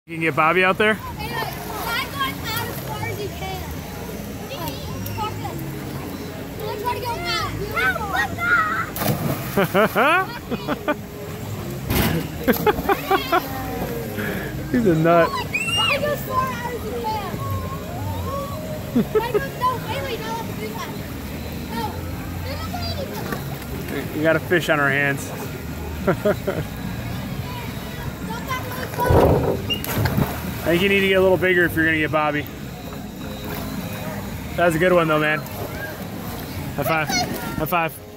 You can get Bobby out there? Hey, try going out as far as you can. What do you mean? Try to go out. He's a nut. Try to go as far out as you can. Try to go, no, Haley, no, let's do that. No, there's no way We got a fish on our hands. I think you need to get a little bigger if you're gonna get Bobby. That was a good one though, man. High five. High five.